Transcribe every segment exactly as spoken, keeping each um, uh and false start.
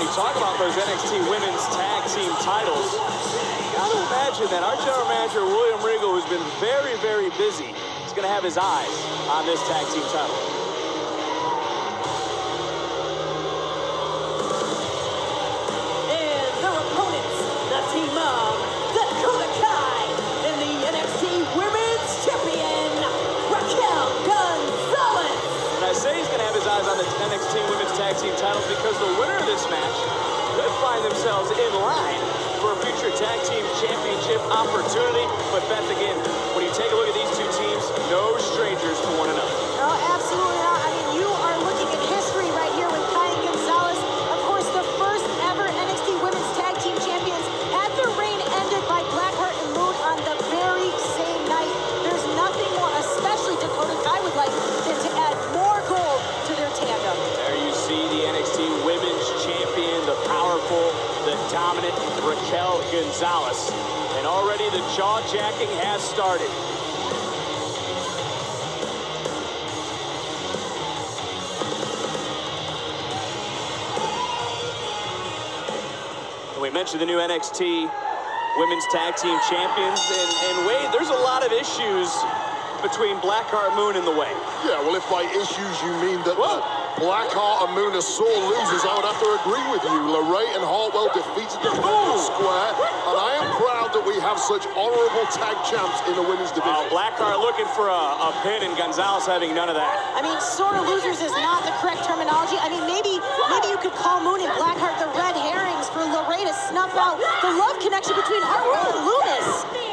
talk about those N X T Women's Tag Team titles, got to imagine that our general manager, William Regal, who's been very, very busy, is going to have his eyes on this tag team title. And their opponents, the team of Dakota Kai and the N X T Women's Champion, Raquel Gonzalez. And I say he's going to have his eyes on the N X T Women's Tag Team titles because the winner of this match could find themselves in line for a future Tag Team Championship opportunity. But Beth, again, when you take a look at these two teams, no strangers to one another. No, absolutely not. I mean, you are looking at history right here with Kai and Gonzalez. Of course, the first ever N X T Women's Tag Team Champions had their reign ended by Blackheart and Moon on the very same night. There's nothing more, especially Dakota Kai would like, than to add more gold to their tandem. There you see the N X T Women's Champion, the powerful, the dominant Raquel Gonzalez. And already the jaw-jacking has started. We mentioned the new N X T Women's Tag Team Champions, and, and Wade, there's a lot of issues between Blackheart Moon in the way. Yeah, well, if by issues you mean that uh, Blackheart and Moon are sore losers, I would have to agree with you. LeRae and Hartwell defeated them fair and square, and I am proud that we have such honorable tag champs in the women's division. Uh, Blackheart looking for a, a pin, and Gonzalez having none of that. I mean, sore losers is not the correct terminology. I mean, maybe maybe you could call Moon and Blackheart the red herrings for LeRae to snuff out the love connection between Hartwell and Lumis.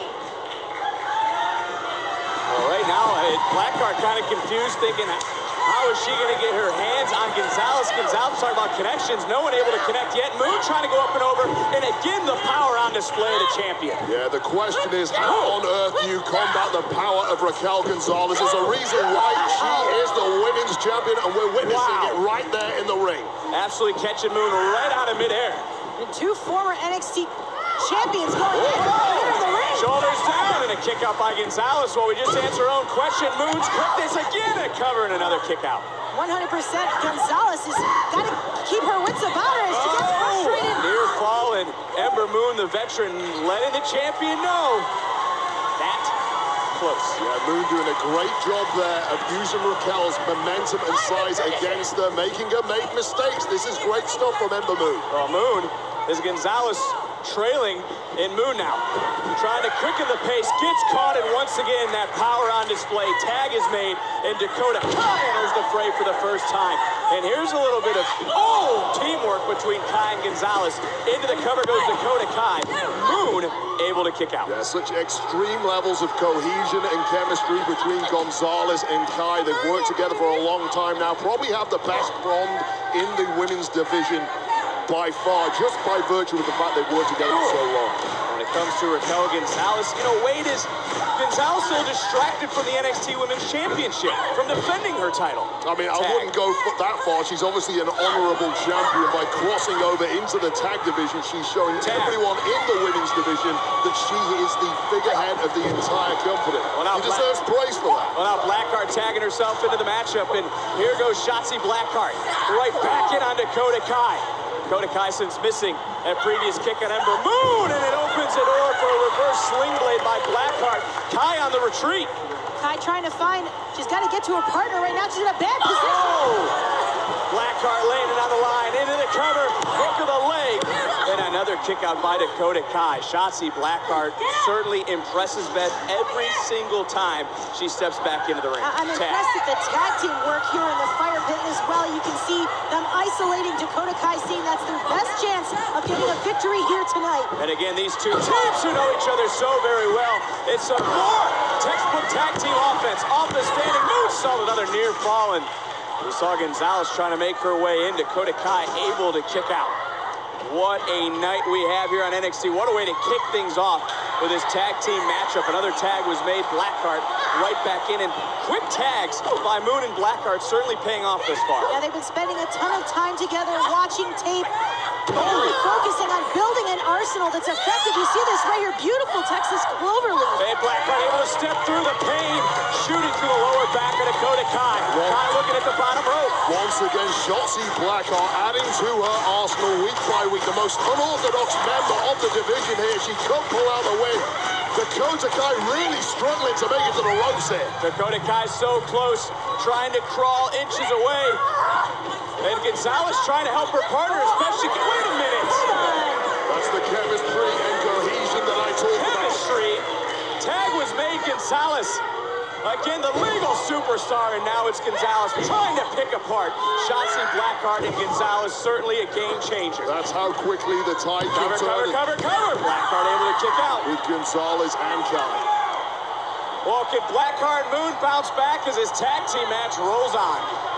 Well, right now, uh, Blackheart kind of confused, thinking, how is she going to get her hands on Gonzalez? Gonzalez talking about connections. No one able to connect yet. Moon trying to go up and over. And again, the power on display of the champion. Yeah, the question is, how on earth do you combat the power of Raquel Gonzalez? There's a reason why she is the women's champion, and we're witnessing Wow. it right there in the ring. Absolutely catching Moon right out of midair. And two former N X T champions going head to head in the ring. Shoulders down, and a kick out by Gonzalez. While we just answer our own question, Moon's quickness again, a cover and another kick out. one hundred percent Gonzalez has got to keep her wits about her as she gets frustrated. Near fall, and Ember Moon, the veteran, letting the champion know that close. Yeah, Moon doing a great job there of using Raquel's momentum and size against her, making her make mistakes. This is great stuff from Ember Moon. Well, Moon is Gonzalez trailing in Moon now. Trying to quicken the pace, gets caught, and once again, that power on display. Tag is made, and Dakota Kai enters the fray for the first time. And here's a little bit of, oh, teamwork between Kai and Gonzalez. Into the cover goes Dakota Kai. Moon able to kick out. Yeah, such extreme levels of cohesion and chemistry between Gonzalez and Kai. They've worked together for a long time now. Probably have the best bond in the women's division by far, just by virtue of the fact they've worked together for so long. When it comes to Raquel Gonzalez, you know, Wade is Gonzalez still distracted from the N X T Women's Championship, from defending her title. I mean, I Tag. wouldn't go that far. She's obviously an honorable champion. By crossing over into the tag division, she's showing Tag. everyone in the women's division that she is the figurehead of the entire company. Well, now she deserves praise for that. Well, now Blackheart tagging herself into the matchup, and here goes Shotzi Blackheart. Right back in on Dakota Kai. Dakota Kai since missing that previous kick on Ember Moon, and it opens the door for a reverse sling blade by Blackheart. Kai on the retreat. Kai trying to find, she's got to get to her partner right now. She's in a bad position. Oh! Blackheart landing on the line, into the cover, hook of the leg, and another kick out by Dakota Kai. Shotzi Blackheart certainly impresses Beth every single time she steps back into the ring. I'm Tag. impressed at the tag team work here in the fire pit as well. You can see them isolating Dakota Kai, seeing that's their best chance of getting a victory here tonight. And again, these two teams who know each other so very well. It's some more textbook tag team offense. Off the standing moonsault, another near fall, and we saw Gonzalez trying to make her way in. Dakota Kai able to kick out. What a night we have here on N X T. What a way to kick things off with this tag team matchup. Another tag was made. Blackheart right back in, and quick tags by Moon and Blackheart certainly paying off this far. Yeah, they've been spending a ton of time together, watching tape, Really focusing on building an arsenal that's effective. You see this right here, beautiful Texas cloverleaf. Hey, Blackheart able to step through the pain, shooting through the lower back of Dakota Kai. Well, Kai looking at the bottom rope. Once again, Shotzi Blackheart adding to her arsenal week by week. The most unorthodox member of the division here. She could pull out the win. Dakota Kai really struggling to make it to the ropes here. Dakota Kai so close, trying to crawl inches away. And Gonzalez trying to help her partner as best she can. Wait a minute. That's the chemistry and cohesion that I talked about. Chemistry. Tag was made. Gonzalez, again, the legal superstar, and now it's Gonzalez trying to pick apart Shotzi Blackheart and Gonzalez. Certainly a game changer. That's how quickly the tide can Cover, turn. cover, cover, cover. Blackheart able to kick out. With Gonzalez and Kai. Well, can Blackheart Moon bounce back as his tag team match rolls on?